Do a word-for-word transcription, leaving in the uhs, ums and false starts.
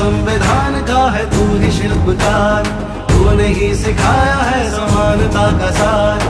संविधान का है तू ही शिल्पकार, तूने ही सिखाया है समानता का सार।